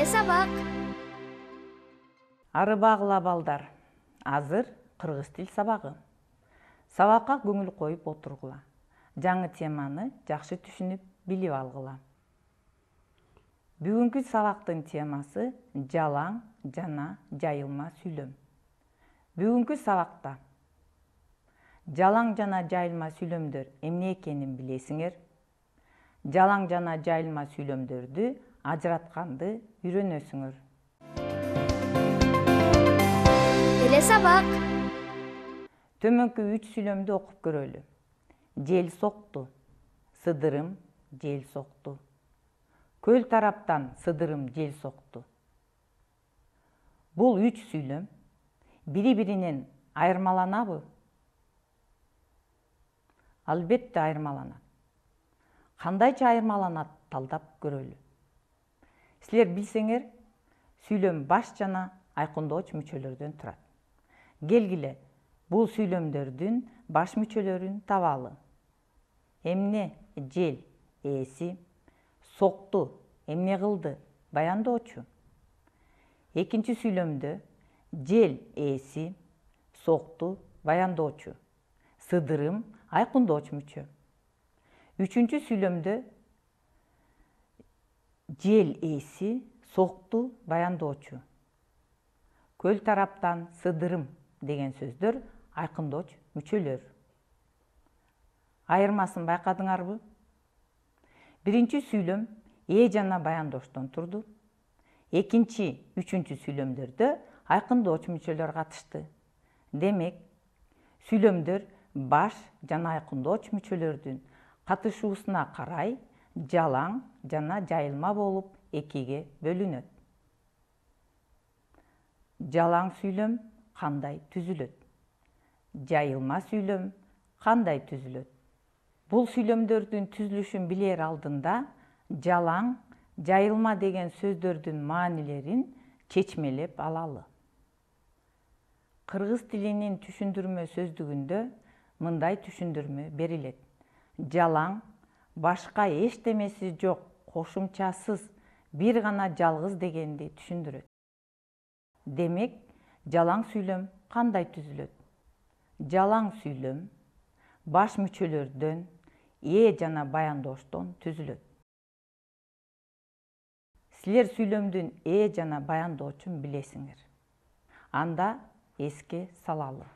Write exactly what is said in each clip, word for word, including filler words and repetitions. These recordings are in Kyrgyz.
Телесабак. Арыбагыла балдар. Азыр кыргыз тил сабагы. Сабакка көңүл коюп отургула. Жаңы теманы жакшы түшүнүп, билип алгыла. Бүгүнкү сабактын темасы жалаң жана жайылма сүйлөм. Бүгүнкү сабакта жалаң жана жайылма сүйлөмдөр эмне экенин билесиңер. Жалаң жана жайылма сүйлөмдөрдү ажыратканды үйрөнөсүңөр. Телесабак. Төмөнкү үч сүйлөмдү окуп көрөлү. Жел сокту. Сыдырым жел сокту. Көл тараптан сыдырым жел сокту. Бул үч сүйлөм бири-биринен айырмаланабы? Албетте айырмаланат. Кандайча айырмаланат, талдап көрөлү. Силер билсеңер, сүйлөм баш жана айкындооч мүчөлөрдөн турат. Келгиле, бул сүйлөмдөрдүн баш мүчөлөрүн табалы. Эмне жел ээси, сокту эмне кылды, баяндоочу. Экинчи сүйлөмдө жел ээси, сокту баяндоочу. Сыдырым айкындооч мүчө. Үчүнчү сүйлөмдө жел ээси, сокту баяндоочу. Көл тараптан сыдырым деген сөздөр айкындооч мүчөлөр. Айырмасын байкадыңарбы? Биринчи сүйлөм ээ жана баяндооштон турду. Экинчи, үчүнчү сүйлөмдөрдө айкындооч мүчөлөр катышты. Демек, сүйлөмдөр баш жана айкындооч мүчөлөрдүн катышуусуна карай жалаң жана жайылма болуп экиге бөлүнөт. Жалаң сүйлөм кандай түзүлөт? Жайылма сүйлөм кандай түзүлөт? Бул сүйлөмдөрдүн түзүлүшүн билер алдында жалаң, жайылма деген сөздөрдүн маанилерин чечмелеп алалы. Кыргыз тилинин түшүндүрмө сөздүгүндө мындай түшүндүрмө берилет. Жалаң башка эчтемеси жок, кошумчасыз, бир гана жалгыз дегенди түшүндүрөт. Демек, жалаң сүйлөм кандай түзүлөт? Жалаң сүйлөм баш мүчөлөрдөн, ээ жана баяндооштон түзүлөт. Силер сүйлөмдүн ээ жана баяндоочун билесиңер. Анда эске салалы.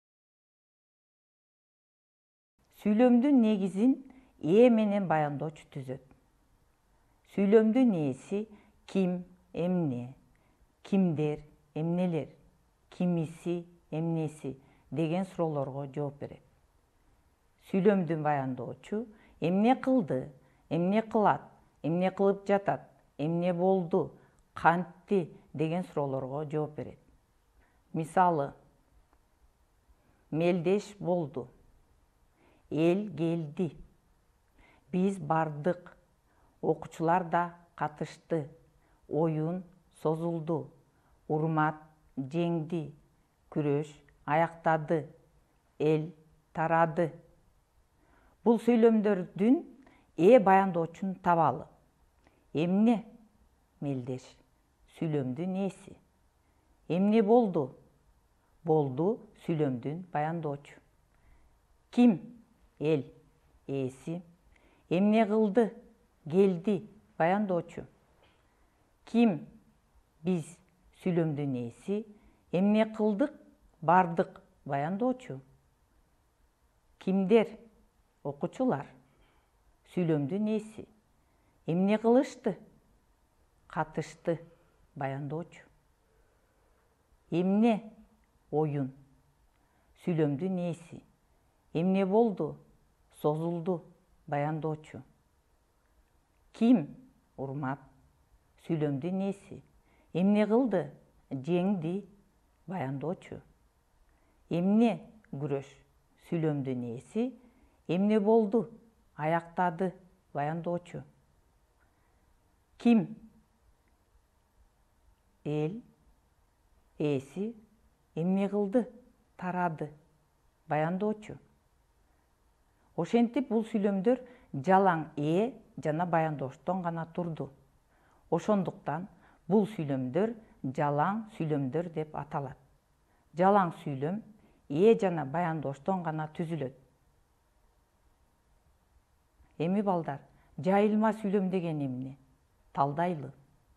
Сүйлөмдүн негизин ээ менен баяндоочу түзөт. Сүйлөмдүн ээси ким, эмне, кимдер, эмнелер, кимиси, эмнеси деген суроолорго жооп берет. Сүйлөмдүн баяндоочу эмне кылды, эмне кылат, эмне кылып жатат, эмне болду, кантти деген суроолорго жооп берет. Мисалы, мелдеш болду, эл келди, биз бардык, окуучулар да катышты, оюн созулду, урмат жеңди, күрөш аяктады, эл тарады. Бул сүйлөмдөрдүн ээ баяндоочун табалы. Эмне? Мелдеш. Сүйлөмдүн ээси. Эмне болду? Болду сүйлөмдүн баяндоочу. Ким? Эл. Ээси. Эмне кылды? Келди. Баяндоочу. Ким? Биз. Сүйлөмдүн ээси. Эмне кылдык? Бардык. Баяндоочу. Кимдер? Окуучулар. Сүйлөмдүн ээси. Эмне кылышты? Катышты. Баяндоочу. Эмне? Оюн. Сүйлөмдүн ээси. Эмне болду? Созулду. Баяндоочу. Ким? Урмат. Сүйлөмдүн ээси. Эмне кылды? Жеңди. Баяндоочу. Эмне? Күрөш. Сүйлөмдүн ээси. Эмне болду? Аяктады. Баяндоочу. Ким? Эл. Ээси. Эмне кылды? Тарады. Баяндоочу. Ошентип бул сүйлөмдөр жалаң ээ жана баяндооштон гана турду. Ошондуктан Бул сүйлөмдөр жалаң сүйлөмдөр деп аталат. Жалаң сүйлөм ээ жана баяндоштон гана түзүлөт. Эми балдар, жайылма сүйлөм деген эмне? Талдайлы.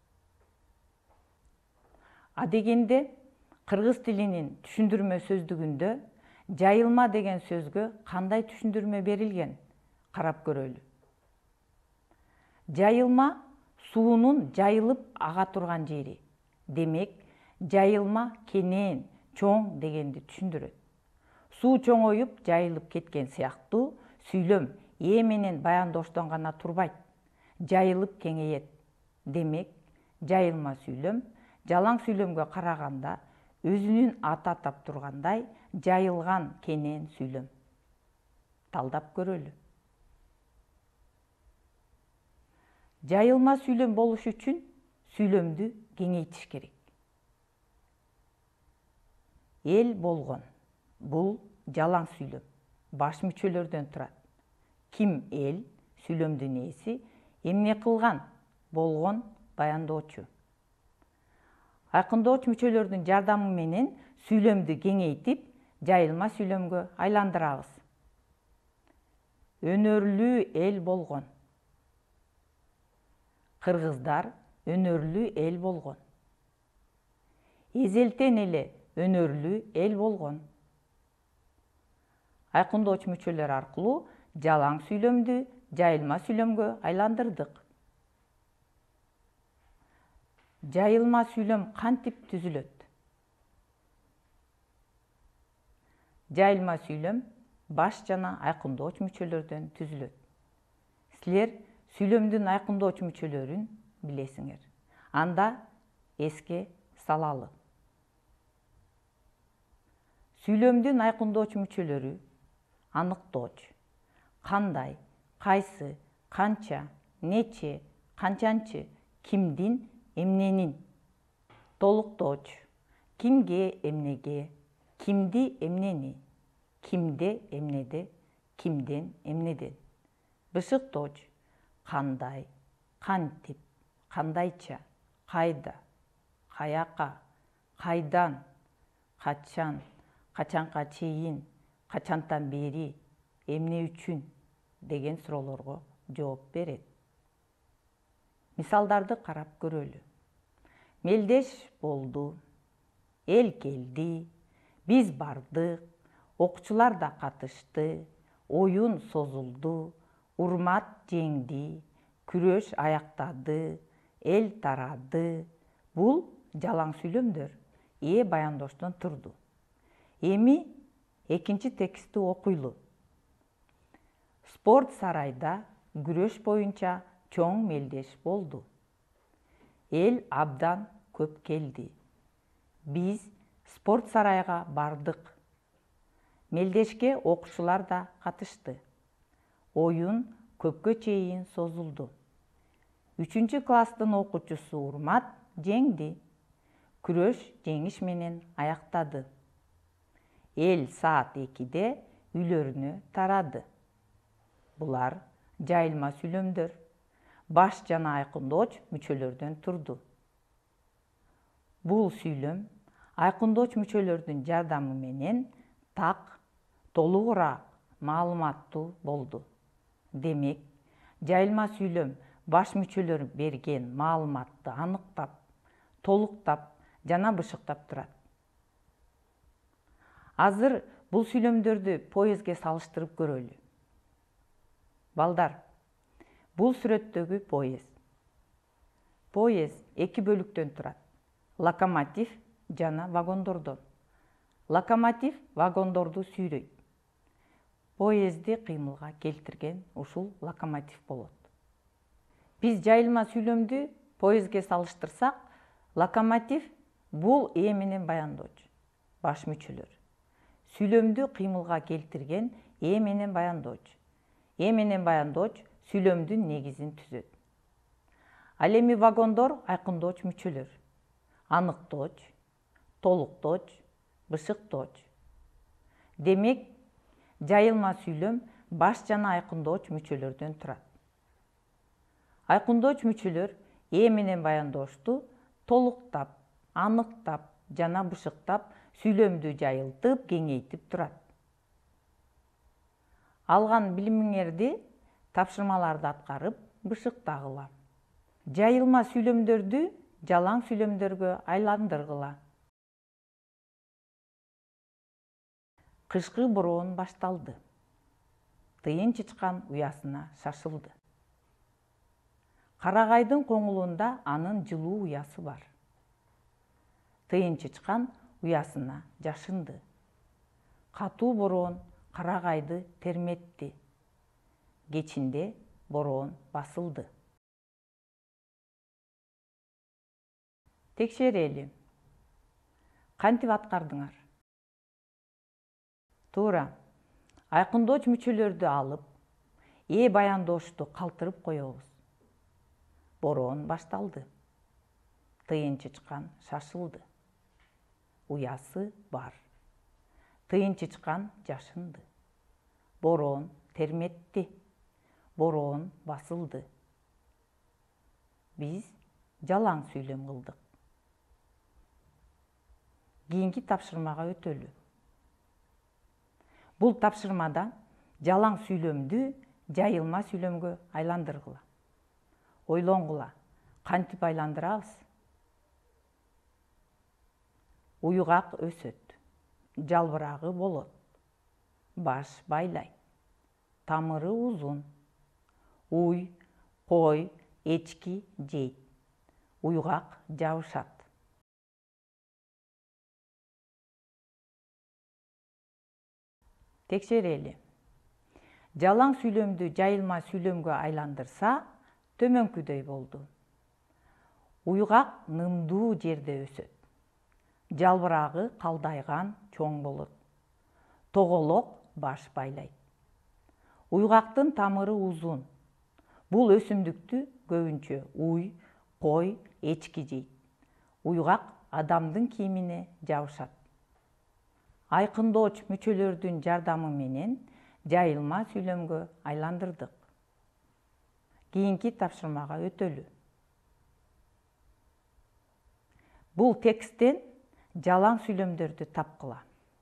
Адегенде кыргыз тилинин түшүндүрмө сөздүгүндө жайылма деген сөзгө кандай түшүндүрмө берилген? Карап көрөлү. Жайылма суунун жайылып ага турган жери. Демек, жайылма кенен, чоң дегенди түшүндүрөт. Суу чоңоюп, жайылып кеткен сыяктуу сүйлөм ээ менен баяндоштон гана турбайт, жайылып кеңейет. Демек, жайылма сүйлөм жалаң сүйлөмгө караганда өзүнүн аты атап тургандай жайылган кенен сүйлөм. Талдап көрөлү. Жайылма сүйлөм болуш үчүн сүйлөмдү кеңейтиш керек. Эл болгон. Бул жалаң сүйлөм. Баш мүчөлөрдөн турат. Ким эл, сүйлөмдүн ээси, эмне кылган, болгон, баяндоочу. Айкындооч мүчөлөрдүн жардамы менен сүйлөмдү кеңейтип, жайылма сүйлөмгө айландырабыз. Өнөрлүү эл болгон. Кыргыздар өнөрлүү эл болгон. Эзелтен эле өнөрлүү эл болгон. Айкындооч мүчөлөр аркылуу жалаң сүйлөмдү жайылма сүйлөмгө айландырдык. Жайылма сүйлөм кантип түзүлөт? Жайылма сүйлөм баш жана айкындооч мүчөлөрдөн түзүлөт. Силер сүйлөмдүн айкындооч мүчөлөрүн билесиңер. Анда эске салалы. Сүйлөмдүн айкындооч мүчөлөрү аныктооч. Кандай, кайсы, канча, нече, канчанчы, кимдин, эмненин. Толуктооч. Кимге, эмнеге, кимди, эмнени, кимде, эмнеде, кимден, эмнеден. Бышыктооч. Кандай, кантип, кандайча, кайда, каяка, кайдан, качан, качанга чейин, качантан бери, эмне үчүн деген суроолорго жооп берет. Мисалдарды карап көрөлү. Мелдеш болду, эл келди, биз бардык, окуучулар да катышты, оюн созулду, урмат жеңди, күрөш аяктады, эл тарады. Бул жалаң сүйлөмдөр ээ баяндоштон турду. Эми экинчи текстти окуйлу. Спорт сарайда күрөш боюнча чоң мелдеш болду. Эл абдан көп келди. Биз спорт сарайга бардык. Мелдешке окуучулар да катышты. Оюн көпкө чейин созулду. Үчүнчү класстын окуучусу Урмат жеңди. Күрөш жеңиш менен аяктады. Эл саат экиде үйлөрүнө тарады. Булар жайылма сүйлөмдөр. Баш жана айкындооч мүчөлөрдөн турду. Бул сүйлөм айкындооч мүчөлөрдүн жардамы менен так, толугураак маалыматтуу болду. Демек, жайылма сүйлөм баш мүчөлөр берген маалыматты аныктап, толуктап жана бышыктап турат. Азыр бул сүйлөмдөрдү поездге салыштырып көрөлү. Балдар, бул сүрөттөгү поезд. Поезд эки бөлүктөн турат. Локомотив жана вагондордон. Локомотив вагондорду сүйрөйт. Поездди кыймылга келтирген ушул локомотив болот. Биз жайылма сүйлөмдү поездге салыштырсак, локомотив бул ээ менен баяндоочу, баш мүчөлөр. Сүйлөмдү кыймылга келтирген ээ менен баяндоочу. Ээ менен баяндооч сүйлөмдүн негизин түзөт. Ал эми вагондор айкындооч мүчөлөр. Аныктооч, толуктооч, бышыктооч. Демек, жайылма сүйлөм баш жана айкындооч мүчөлөрдөн турат. Айкындооч мүчөлөр ээ менен баяндоочту толуктап, аныктап жана бышыктап сүйлөмдү жайылтып, кеңейтип турат. Алган билимиңерди тапшырмаларды аткарып, бышыктагыла. Жайылма сүйлөмдөрдү жалаң сүйлөмдөргө айландыргыла. Кышкы бороон башталды. Тыйын чычкан уясына шашылды. Карагайдын коңулунда анын жылуу уясы бар. Тыйын чычкан уясына жашынды. Катуу бороон карагайды терметти. Кечинде бороон басылды. Текшерели. Кантип аткардыңар? Туура. Айкындооч мүчөлөрдү алып, ээ баяндоошту калтырып коебуз. Бороон башталды. Тыйын чычкан шашылды. Уясы бар. Тыйын чычкан жашынды. Бороон терметти. Бороон басылды. Биз жалаң сүйлөм кылдык. Кийинки тапшырмага өтөлү. Бул тапшырмада жалаң сүйлөмдү жайылма сүйлөмгө айландыргыла. Ойлонгула, кантип айландырабыз? Уйгак өсөт, жалбырагы болот, баш байлайт, тамыры узун, уй, кой, эчки жейт, уйгак жабышат. Текшерели. Жалаң сүйлөмдү жайылма сүйлөмгө айландырса, төмөнкүдөй болду. Уйгак нымдуу жерде өсөт. Жалбырагы калдайган чоң болот. Тоголок баш байлайт. Уйгактын тамыры узун. Бул өсүмдүктү көбүнчө уй, кой, эчки жейт. Уйгак адамдын кийимине жабышат. Айкындооч мүчөлөрдүн жардамы менен жайылма сүйлөмгө айландырдык. Кийинки тапшырмага өтөлү. Бул тексттен жалаң сүйлөмдөрдү тапкыла.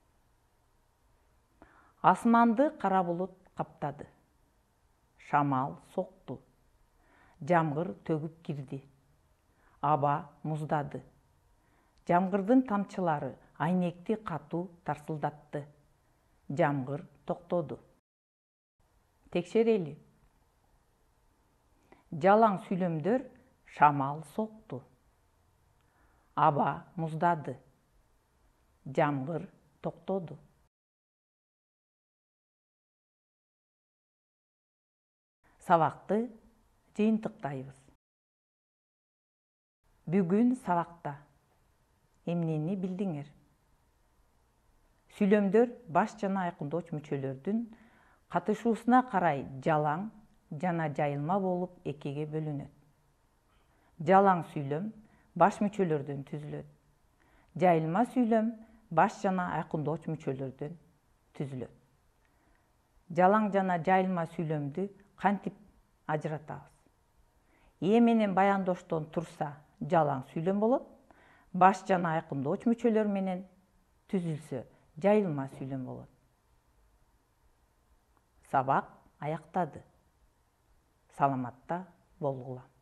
Асманды кара булут каптады. Шамал сокту. Жамгыр төгүп кирди. Аба муздады. Жамгырдын тамчылары айнекти катуу тарсылдатты. Жамгыр токтоду. Текшерели. Жалаң сүйлөмдөр шамал сокту. Аба муздады. Жамгыр токтоду. Сабакты жыйынтыктайбыз. Бүгүн сабакта эмнени билдиңер? Сүйлөмдөр баш жана айкындооч мүчөлөрдүн катышуусуна карай жалаң жана жайылма болуп экиге бөлүнөт. Жалаң сүйлөм баш мүчөлөрдөн түзүлөт. Жайылма сүйлөм баш жана айкындооч мүчөлөрдөн түзүлөт. Жалаң жана жайылма сүйлөмдү кантип ажыратабыз? Ээ менен баяндооштон турса жалаң сүйлөм болот, баш жана айкындооч мүчөлөр менен түзүлсө жайылма сүйлөм болот. Сабак аяктады. Саламатта болгула.